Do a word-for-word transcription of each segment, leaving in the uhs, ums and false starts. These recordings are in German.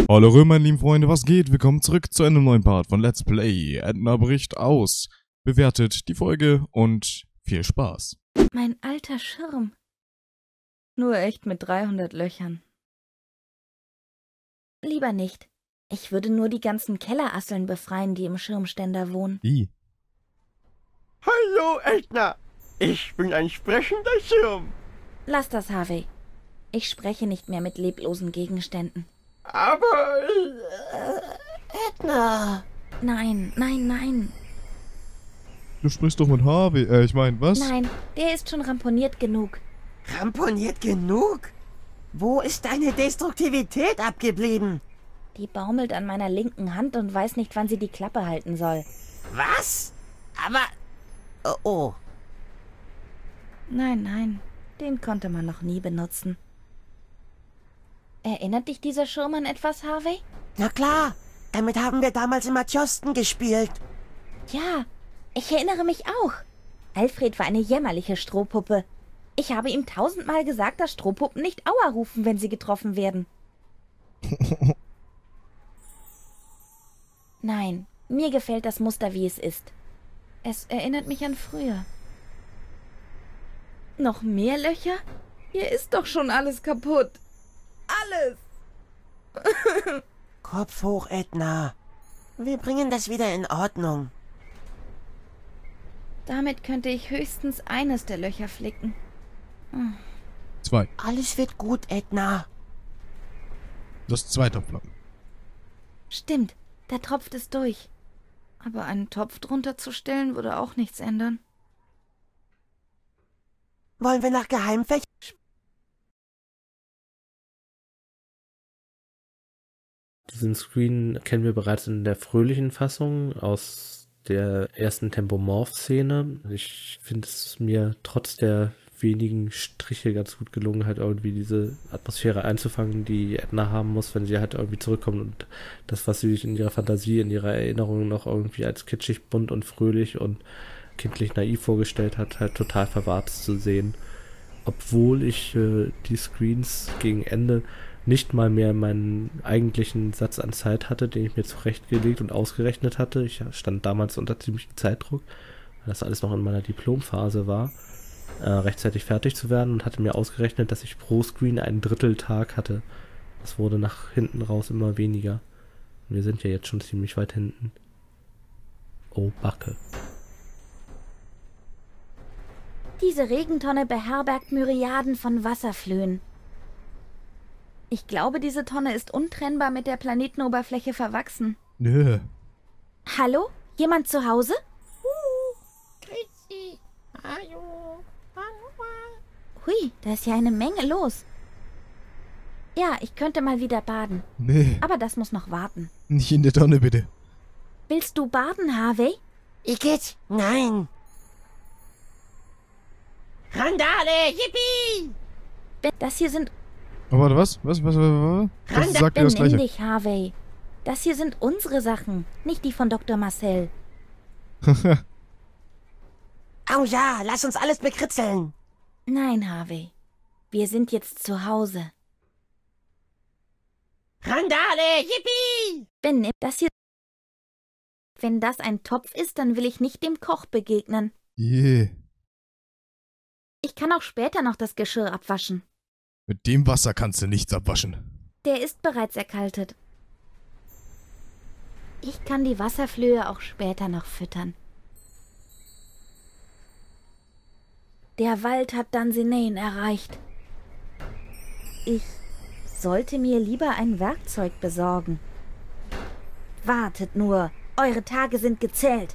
Hallo meine lieben Freunde, was geht? Willkommen zurück zu einem neuen Part von Let's Play. Edna bricht aus. Bewertet die Folge und viel Spaß. Mein alter Schirm. Nur echt mit dreihundert Löchern. Lieber nicht. Ich würde nur die ganzen Kellerasseln befreien, die im Schirmständer wohnen. Wie? Hallo Edna, ich bin ein sprechender Schirm. Lass das, Harvey. Ich spreche nicht mehr mit leblosen Gegenständen. Aber... Äh, Edna... Nein, nein, nein. Du sprichst doch mit Harvey, äh, ich mein, was? Nein, der ist schon ramponiert genug. Ramponiert genug? Wo ist deine Destruktivität abgeblieben? Die baumelt an meiner linken Hand und weiß nicht, wann sie die Klappe halten soll. Was? Aber... Oh, oh. Nein, nein, den konnte man noch nie benutzen. Erinnert dich dieser Schirm an etwas, Harvey? Na klar, damit haben wir damals im Matjosten gespielt. Ja, ich erinnere mich auch. Alfred war eine jämmerliche Strohpuppe. Ich habe ihm tausendmal gesagt, dass Strohpuppen nicht Aua rufen, wenn sie getroffen werden. Nein, mir gefällt das Muster, wie es ist. Es erinnert mich an früher. Noch mehr Löcher? Hier ist doch schon alles kaputt. Alles! Kopf hoch, Edna. Wir bringen das wieder in Ordnung. Damit könnte ich höchstens eines der Löcher flicken. Hm. Zwei. Alles wird gut, Edna. Das zweite Flocken. Stimmt, da tropft es durch. Aber einen Topf drunter zu stellen, würde auch nichts ändern. Wollen wir nach Geheimfächern? Diesen Screen kennen wir bereits in der fröhlichen Fassung aus der ersten Tempomorph-Szene. Ich finde es mir trotz der wenigen Striche ganz gut gelungen, halt irgendwie diese Atmosphäre einzufangen, die Edna haben muss, wenn sie halt irgendwie zurückkommt und das, was sie sich in ihrer Fantasie, in ihrer Erinnerung noch irgendwie als kitschig, bunt und fröhlich und kindlich naiv vorgestellt hat, halt total verwahrt zu sehen. Obwohl ich äh, die Screens gegen Ende nicht mal mehr meinen eigentlichen Satz an Zeit hatte, den ich mir zurechtgelegt und ausgerechnet hatte. Ich stand damals unter ziemlichem Zeitdruck, weil das alles noch in meiner Diplomphase war, äh, rechtzeitig fertig zu werden und hatte mir ausgerechnet, dass ich pro Screen einen Dritteltag hatte. Das wurde nach hinten raus immer weniger. Und wir sind ja jetzt schon ziemlich weit hinten. Oh, Backe. Diese Regentonne beherbergt Myriaden von Wasserflöhen. Ich glaube, diese Tonne ist untrennbar mit der Planetenoberfläche verwachsen. Nö. Hallo? Jemand zu Hause? Uh, Grüezi. Hallo. Hallo. Hui, da ist ja eine Menge los. Ja, ich könnte mal wieder baden. Nee, Aber das muss noch warten. nicht in der Tonne, bitte. Willst du baden, Harvey? Igitt, nein. Randale, yippie! Das hier sind... Aber warte, was? Was? Was? Was? was? Das Randa, sagt mir das Benimm Gleiche. dich, Harvey. Das hier sind unsere Sachen, nicht die von Doktor Marcel. Oh ja, lass uns alles bekritzeln. Nein, Harvey. Wir sind jetzt zu Hause. Randale, yippie! Benimm das hier... Wenn das ein Topf ist, dann will ich nicht dem Koch begegnen. Je. Ich kann auch später noch das Geschirr abwaschen. Mit dem Wasser kannst du nichts abwaschen. Der ist bereits erkaltet. Ich kann die Wasserflöhe auch später noch füttern. Der Wald hat Dunsinane erreicht. Ich sollte mir lieber ein Werkzeug besorgen. Wartet nur, eure Tage sind gezählt.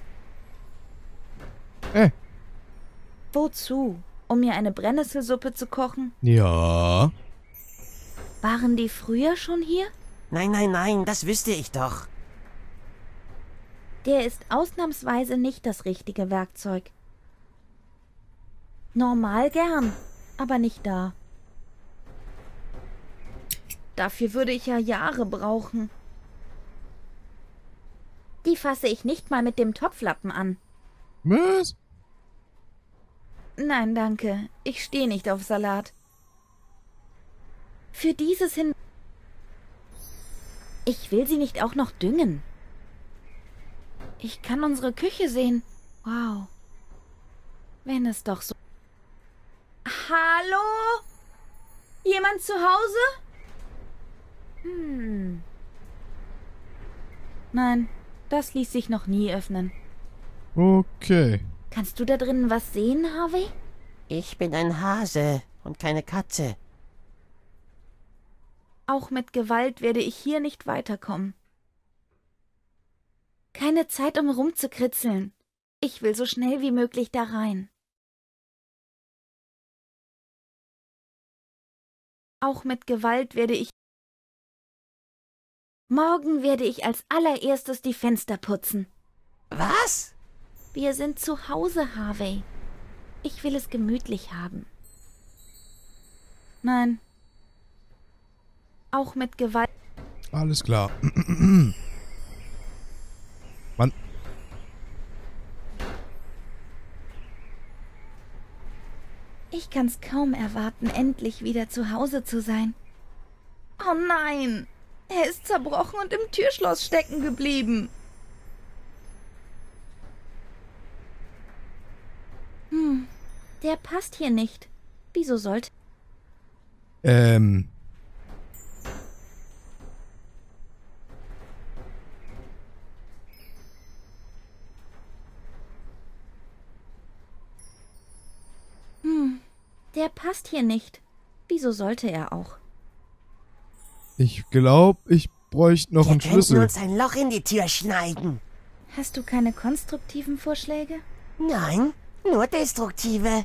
Äh. Wozu? Um mir eine Brennnesselsuppe zu kochen? Ja. Waren die früher schon hier? Nein, nein, nein, das wüsste ich doch. Der ist ausnahmsweise nicht das richtige Werkzeug. Normal gern, aber nicht da. Dafür würde ich ja Jahre brauchen. Die fasse ich nicht mal mit dem Topflappen an. Was? Nein, danke. Ich stehe nicht auf Salat. Für dieses hin... Ich will sie nicht auch noch düngen. Ich kann unsere Küche sehen. Wow. Wenn es doch so... Hallo? Jemand zu Hause? Hm. Nein, das ließ sich noch nie öffnen. Okay. Kannst du da drinnen was sehen, Harvey? Ich bin ein Hase und keine Katze. Auch mit Gewalt werde ich hier nicht weiterkommen. Keine Zeit, um rumzukritzeln. Ich will so schnell wie möglich da rein. Auch mit Gewalt werde ich... Morgen werde ich als allererstes die Fenster putzen. Was? Wir sind zu Hause, Harvey. Ich will es gemütlich haben. Nein. Auch mit Gewalt... Alles klar. Mann. Ich kann's kaum erwarten, endlich wieder zu Hause zu sein. Oh nein! Er ist zerbrochen und im Türschloss stecken geblieben. Hm, der passt hier nicht. Wieso sollte... Ähm... Hm, der passt hier nicht. Wieso sollte er auch? Ich glaube, ich bräuchte noch Wir einen könnten Schlüssel. uns ein Loch in die Tür schneiden. Hast du keine konstruktiven Vorschläge? Nein, nur destruktive.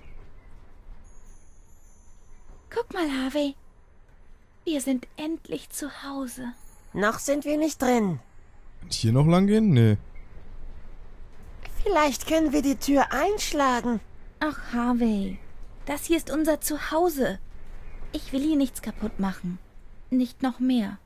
Guck mal, Harvey. Wir sind endlich zu Hause. Noch sind wir nicht drin. Kann ich hier noch lang gehen? Nee. Vielleicht können wir die Tür einschlagen. Ach, Harvey. Das hier ist unser Zuhause. Ich will hier nichts kaputt machen. Nicht noch mehr.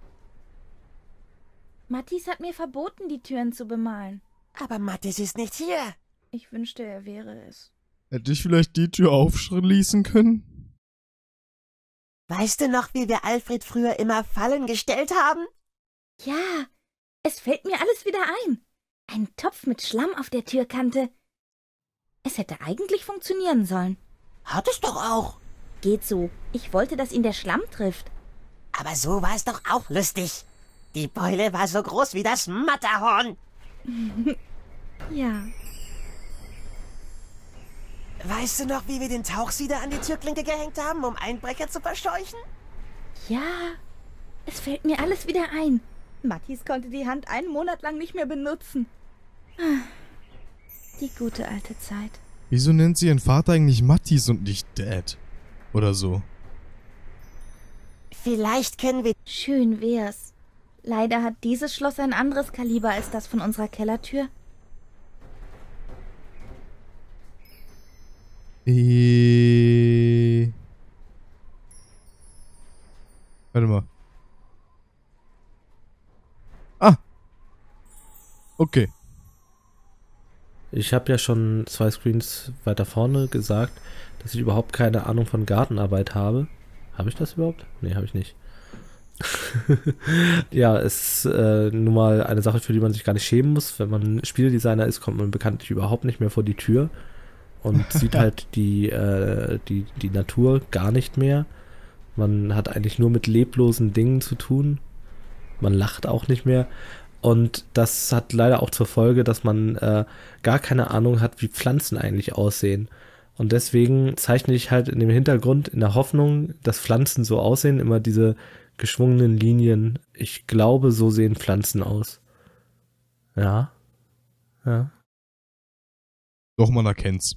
Mattis hat mir verboten, die Türen zu bemalen. Aber Mattis ist nicht hier. Ich wünschte, er wäre es. Hätte ich vielleicht die Tür aufschließen können? Weißt du noch, wie wir Alfred früher immer Fallen gestellt haben? Ja, es fällt mir alles wieder ein. Ein Topf mit Schlamm auf der Türkante. Es hätte eigentlich funktionieren sollen. Hat es doch auch. Geht so. Ich wollte, dass ihn der Schlamm trifft. Aber so war es doch auch lustig. Die Beule war so groß wie das Matterhorn. Ja. Weißt du noch, wie wir den Tauchsieder an die Türklinke gehängt haben, um Einbrecher zu verscheuchen? Ja, es fällt mir alles wieder ein. Mattis konnte die Hand einen Monat lang nicht mehr benutzen. Die gute alte Zeit. Wieso nennt sie ihren Vater eigentlich Mattis und nicht Dad? Oder so. Vielleicht können wir... Schön wär's. Leider hat dieses Schloss ein anderes Kaliber als das von unserer Kellertür. Äh... Warte mal. Ah! Okay. Ich habe ja schon zwei Screens weiter vorne gesagt, dass ich überhaupt keine Ahnung von Gartenarbeit habe. Habe ich das überhaupt? Nee, habe ich nicht. Ja, es ist äh, nun mal eine Sache, für die man sich gar nicht schämen muss. Wenn man Spieledesigner ist, kommt man bekanntlich überhaupt nicht mehr vor die Tür und sieht halt die, äh, die, die Natur gar nicht mehr. Man hat eigentlich nur mit leblosen Dingen zu tun. Man lacht auch nicht mehr. Und das hat leider auch zur Folge, dass man äh, gar keine Ahnung hat, wie Pflanzen eigentlich aussehen. Und deswegen zeichne ich halt in dem Hintergrund in der Hoffnung, dass Pflanzen so aussehen, immer diese geschwungenen Linien. Ich glaube, so sehen Pflanzen aus. Ja. Ja. Doch, man erkennt's.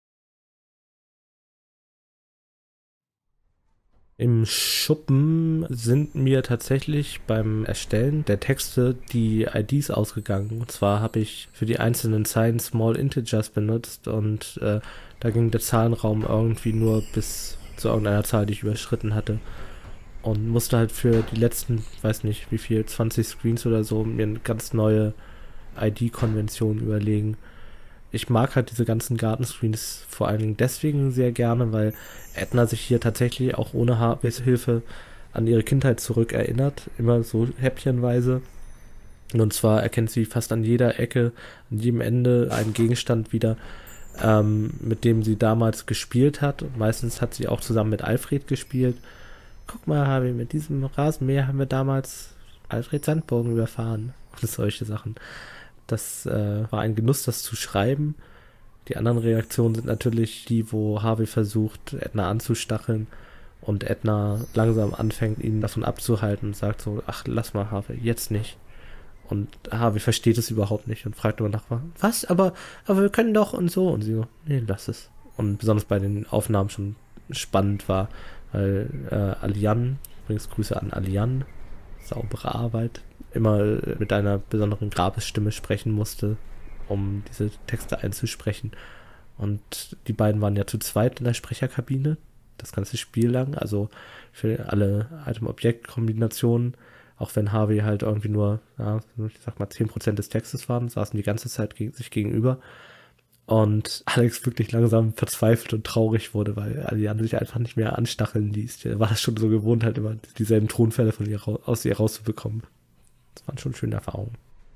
Im Schuppen sind mir tatsächlich beim Erstellen der Texte die I Ds ausgegangen. Und zwar habe ich für die einzelnen Zeilen Small Integers benutzt und äh, da ging der Zahlenraum irgendwie nur bis zu irgendeiner Zahl, die ich überschritten hatte. Und musste halt für die letzten, weiß nicht wie viel, zwanzig Screens oder so, mir eine ganz neue I D-Konvention überlegen. Ich mag halt diese ganzen Gartenscreens vor allen Dingen deswegen sehr gerne, weil Edna sich hier tatsächlich auch ohne Harveys Hilfe an ihre Kindheit zurückerinnert, immer so häppchenweise. Und zwar erkennt sie fast an jeder Ecke, an jedem Ende einen Gegenstand wieder, ähm, mit dem sie damals gespielt hat. Und meistens hat sie auch zusammen mit Alfred gespielt. Guck mal, Harvey, mit diesem Rasenmäher haben wir damals Alfred Sandburgen überfahren. Und solche Sachen. Das äh, war ein Genuss, das zu schreiben. Die anderen Reaktionen sind natürlich die, wo Harvey versucht, Edna anzustacheln und Edna langsam anfängt, ihn davon abzuhalten und sagt so, ach, lass mal, Harvey, jetzt nicht. Und Harvey versteht es überhaupt nicht und fragt immer nach, was, aber, aber wir können doch und so. Und sie so, nee, lass es. Und besonders bei den Aufnahmen schon spannend war, weil äh, Alian, übrigens Grüße an Alian, saubere Arbeit, immer mit einer besonderen Grabesstimme sprechen musste, um diese Texte einzusprechen. Und die beiden waren ja zu zweit in der Sprecherkabine, das ganze Spiel lang, also für alle Item-Objekt-Kombinationen. Auch wenn Harvey halt irgendwie nur, ja, ich sag mal, zehn Prozent des Textes waren, saßen die ganze Zeit gegen sich gegenüber. Und Alex wirklich langsam verzweifelt und traurig wurde, weil Alian sich einfach nicht mehr anstacheln ließ. Er war das schon so gewohnt, halt immer dieselben Tonfälle von ihr aus ihr rauszubekommen. Das waren schon schöne Erfahrungen.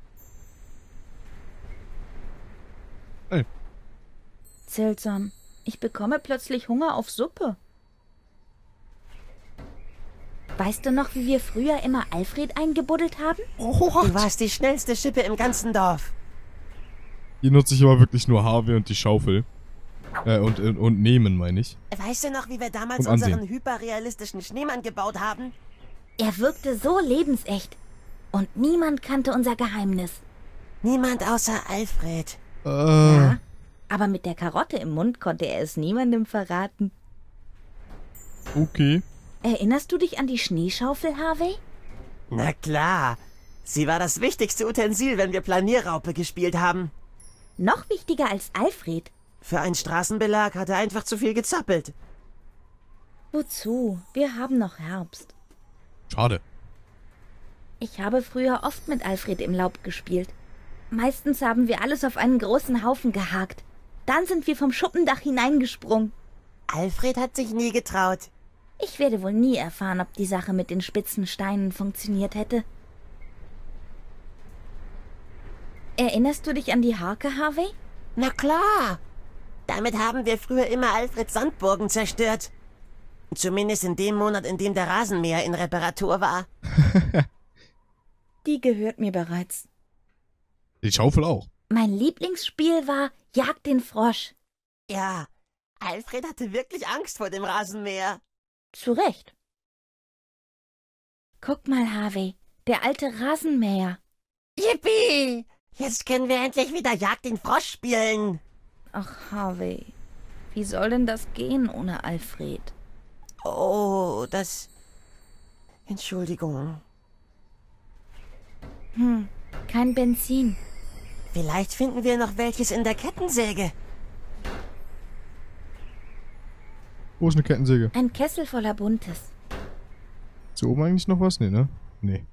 Hey. Seltsam. Ich bekomme plötzlich Hunger auf Suppe. Weißt du noch, wie wir früher immer Alfred eingebuddelt haben? Du warst die schnellste Schippe im ganzen Dorf. Hier nutze ich aber wirklich nur Harvey und die Schaufel. Äh, und, und, und nehmen, meine ich. Weißt du noch, wie wir damals Und ansehen. unseren hyperrealistischen Schneemann gebaut haben? Er wirkte so lebensecht. Und niemand kannte unser Geheimnis. Niemand außer Alfred. Äh, Ja, aber mit der Karotte im Mund konnte er es niemandem verraten. okay. Erinnerst du dich an die Schneeschaufel, Harvey? Na klar. Sie war das wichtigste Utensil, wenn wir Planierraupe gespielt haben. Noch wichtiger als Alfred. Für einen Straßenbelag hat er einfach zu viel gezappelt. Wozu? Wir haben noch Herbst. Schade. Ich habe früher oft mit Alfred im Laub gespielt. Meistens haben wir alles auf einen großen Haufen gehakt. Dann sind wir vom Schuppendach hineingesprungen. Alfred hat sich nie getraut. Ich werde wohl nie erfahren, ob die Sache mit den spitzen Steinen funktioniert hätte. Erinnerst du dich an die Harke, Harvey? Na klar. Damit haben wir früher immer Alfreds Sandburgen zerstört. Zumindest in dem Monat, in dem der Rasenmäher in Reparatur war. Die gehört mir bereits. Die Schaufel auch. Mein Lieblingsspiel war Jagd den Frosch. Ja, Alfred hatte wirklich Angst vor dem Rasenmäher. Zu Recht. Guck mal, Harvey, der alte Rasenmäher. Yippie! Jetzt können wir endlich wieder Jagd den Frosch spielen. Ach, Harvey, wie soll denn das gehen ohne Alfred? Oh, das... Entschuldigung. Hm, kein Benzin. Vielleicht finden wir noch welches in der Kettensäge. Wo ist eine Kettensäge? Ein Kessel voller Buntes. Ist hier oben eigentlich noch was? Nee, ne? Nee.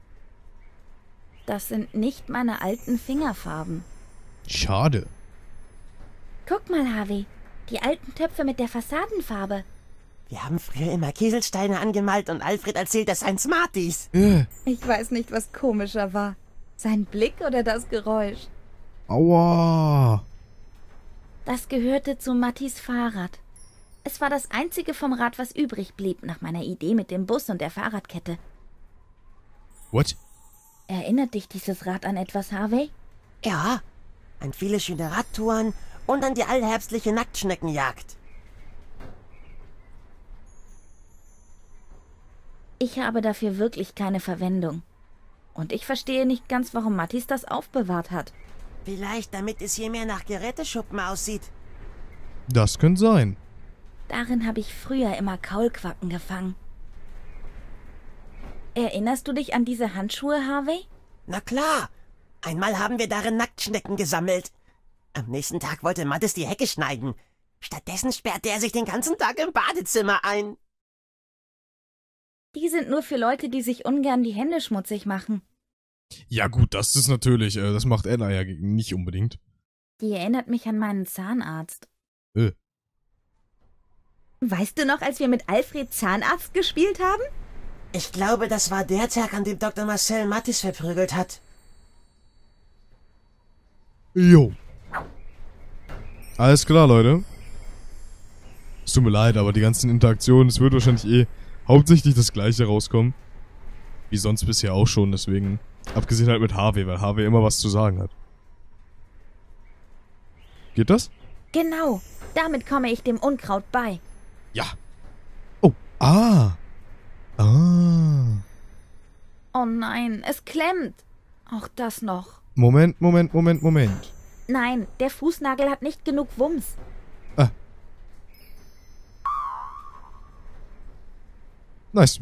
Das sind nicht meine alten Fingerfarben. Schade. Guck mal, Harvey, die alten Töpfe mit der Fassadenfarbe. Wir haben früher immer Kieselsteine angemalt und Alfred erzählt, das seien Smarties. Äh. Ich weiß nicht, was komischer war. Sein Blick oder das Geräusch. Aua. Das gehörte zu Mattis Fahrrad. Es war das einzige vom Rad, was übrig blieb, nach meiner Idee mit dem Bus und der Fahrradkette. What? Erinnert dich dieses Rad an etwas, Harvey? Ja, an viele schöne Radtouren und an die allherbstliche Nacktschneckenjagd. Ich habe dafür wirklich keine Verwendung. Und ich verstehe nicht ganz, warum Mattis das aufbewahrt hat. Vielleicht, damit es hier mehr nach Geräteschuppen aussieht. Das könnte sein. Darin habe ich früher immer Kaulquappen gefangen. Erinnerst du dich an diese Handschuhe, Harvey? Na klar. Einmal haben wir darin Nacktschnecken gesammelt. Am nächsten Tag wollte Mattis die Hecke schneiden. Stattdessen sperrte er sich den ganzen Tag im Badezimmer ein. Die sind nur für Leute, die sich ungern die Hände schmutzig machen. Ja gut, das ist natürlich, äh, das macht Edna ja nicht unbedingt. Die erinnert mich an meinen Zahnarzt. Äh. Weißt du noch, als wir mit Alfred Zahnarzt gespielt haben? Ich glaube, das war der Tag, an dem Doktor Marcel Mattis verprügelt hat. Jo. Alles klar, Leute. Es tut mir leid, aber die ganzen Interaktionen, es wird wahrscheinlich eh hauptsächlich das Gleiche rauskommen. Wie sonst bisher auch schon, deswegen. Abgesehen halt mit Harvey, weil Harvey immer was zu sagen hat. Geht das? Genau, damit komme ich dem Unkraut bei. Ja. Oh, ah. Ah. Oh nein, es klemmt. Auch das noch. Moment, Moment, Moment, Moment. Nein, der Fußnagel hat nicht genug Wumms. Ah. Nice.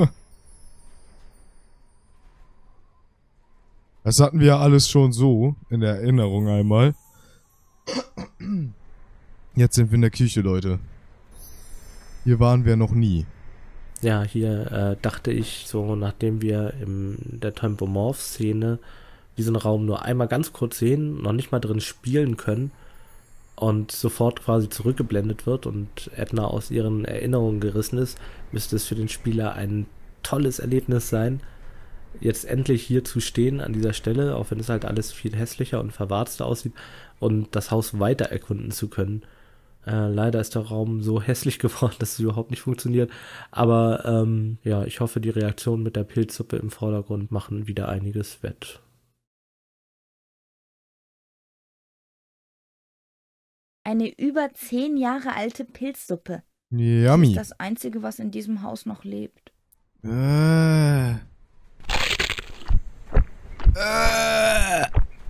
Das hatten wir ja alles schon so in der Erinnerung einmal. Jetzt sind wir in der Küche, Leute. Hier waren wir noch nie. Ja, hier äh, dachte ich so, nachdem wir in der Tempomorph-Szene diesen Raum nur einmal ganz kurz sehen, noch nicht mal drin spielen können und sofort quasi zurückgeblendet wird und Edna aus ihren Erinnerungen gerissen ist, müsste es für den Spieler ein tolles Erlebnis sein, jetzt endlich hier zu stehen an dieser Stelle, auch wenn es halt alles viel hässlicher und verwarzter aussieht, und das Haus weiter erkunden zu können. Äh, leider ist der Raum so hässlich geworden, dass es überhaupt nicht funktioniert. Aber ähm, ja, ich hoffe, die Reaktionen mit der Pilzsuppe im Vordergrund machen wieder einiges wett. Eine über zehn Jahre alte Pilzsuppe. Yummy. Das ist das Einzige, was in diesem Haus noch lebt. Äh. Äh.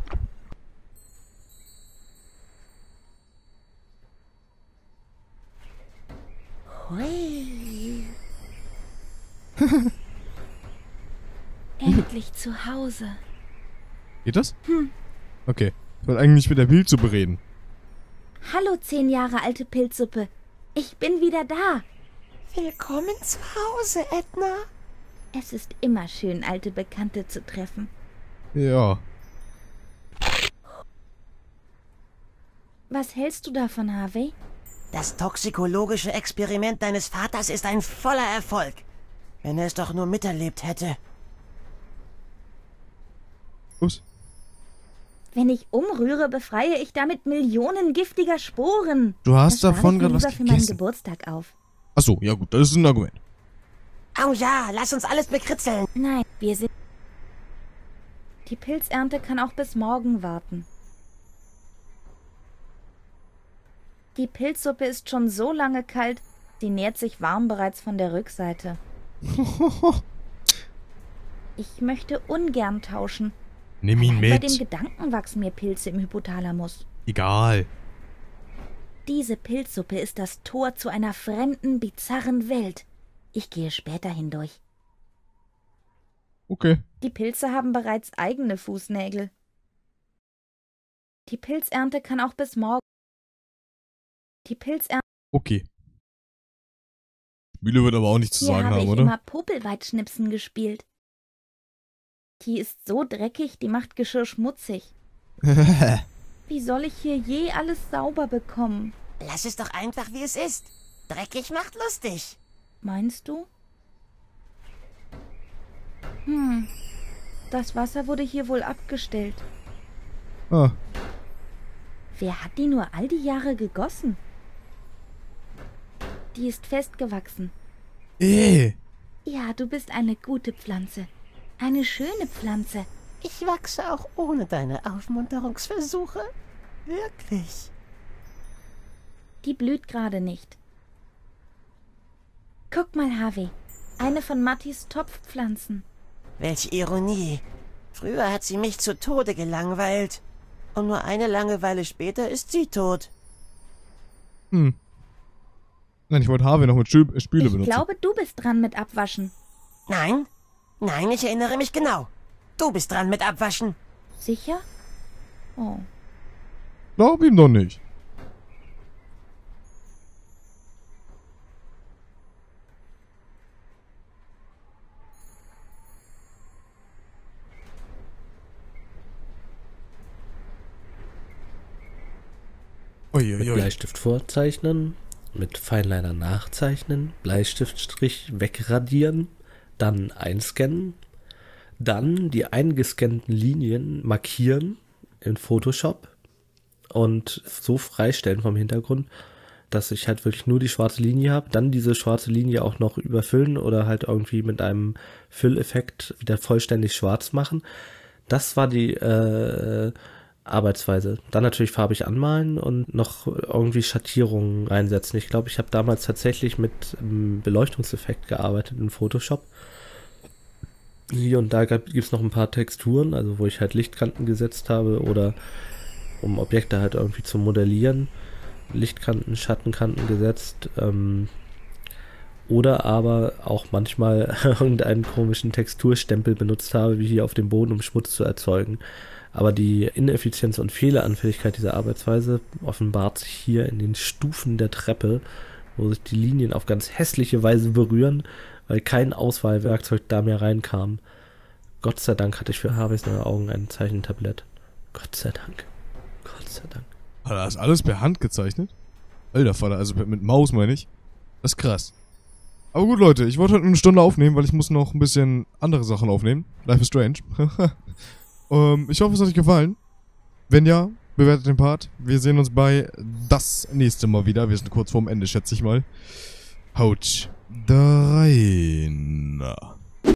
Hui. Endlich zu Hause. Geht das? Hm. Okay. Ich wollte eigentlich mit der Pilzsuppe reden. Hallo, zehn Jahre alte Pilzsuppe. Ich bin wieder da. Willkommen zu Hause, Edna. Es ist immer schön, alte Bekannte zu treffen. Ja. Was hältst du davon, Harvey? Das toxikologische Experiment deines Vaters ist ein voller Erfolg. Wenn er es doch nur miterlebt hätte. Was? Wenn ich umrühre, befreie ich damit Millionen giftiger Sporen. Du hast das davon gerade was lieber für meinen gegessen. Geburtstag auf. Achso, ja gut, das ist ein Argument. Oh ja, lass uns alles bekritzeln. Nein, wir sind... Die Pilzernte kann auch bis morgen warten. Die Pilzsuppe ist schon so lange kalt, sie nährt sich warm bereits von der Rückseite. Ich möchte ungern tauschen. Nimm ihn Bei dem mit. Gedanken wachsen mir Pilze im Hypothalamus. Egal. Diese Pilzsuppe ist das Tor zu einer fremden, bizarren Welt. Ich gehe später hindurch. Okay. Die Pilze haben bereits eigene Fußnägel. Die Pilzernte kann auch bis morgen... Die Pilzernte... Okay. Spiele wird aber auch nichts zu Hier sagen habe haben, ich oder? immer Popelweitschnipsen gespielt. Die ist so dreckig, die macht Geschirr schmutzig. Wie soll ich hier je alles sauber bekommen? Lass es doch einfach, wie es ist. Dreckig macht lustig. Meinst du? Hm. Das Wasser wurde hier wohl abgestellt. Ah. Wer hat die nur all die Jahre gegossen? Die ist festgewachsen. Eh. Ja, du bist eine gute Pflanze. Eine schöne Pflanze. Ich wachse auch ohne deine Aufmunterungsversuche. Wirklich. Die blüht gerade nicht. Guck mal, Harvey. Eine von Mattis Topfpflanzen. Welche Ironie. Früher hat sie mich zu Tode gelangweilt. Und nur eine Langeweile später ist sie tot. Hm. Nein, ich wollte Harvey noch mit Spü- Spüle Ich benutzen. glaube, du bist dran mit Abwaschen. Nein? Nein, ich erinnere mich genau. Du bist dran mit Abwaschen. Sicher? Oh. Glaub ihm doch nicht. Mit Uiuiui. Bleistift vorzeichnen, mit Feinliner nachzeichnen, Bleistiftstrich wegradieren, dann einscannen, dann die eingescannten Linien markieren in Photoshop und so freistellen vom Hintergrund, dass ich halt wirklich nur die schwarze Linie habe, dann diese schwarze Linie auch noch überfüllen oder halt irgendwie mit einem Fülleffekt wieder vollständig schwarz machen. Das war die äh, Arbeitsweise. Dann natürlich farbig anmalen und noch irgendwie Schattierungen reinsetzen. Ich glaube, ich habe damals tatsächlich mit einem Beleuchtungseffekt gearbeitet in Photoshop. Hier und da gibt es noch ein paar Texturen, also wo ich halt Lichtkanten gesetzt habe oder um Objekte halt irgendwie zu modellieren. Lichtkanten, Schattenkanten gesetzt. Ähm, oder aber auch manchmal irgendeinen komischen Texturstempel benutzt habe, wie hier auf dem Boden, um Schmutz zu erzeugen. Aber die Ineffizienz und Fehleranfälligkeit dieser Arbeitsweise offenbart sich hier in den Stufen der Treppe, wo sich die Linien auf ganz hässliche Weise berühren, weil kein Auswahlwerkzeug da mehr reinkam. Gott sei Dank hatte ich für Harveys neue Augen ein Zeichentablett. Gott sei Dank. Gott sei Dank. Hat er das alles per Hand gezeichnet? Alter Vater, also mit Maus meine ich. Das ist krass. Aber gut, Leute, ich wollte heute eine Stunde aufnehmen, weil ich muss noch ein bisschen andere Sachen aufnehmen. Life is Strange. um, ich hoffe, es hat euch gefallen. Wenn ja, bewertet den Part. Wir sehen uns bei das nächste Mal wieder. Wir sind kurz vorm Ende, schätze ich mal. Haut rein.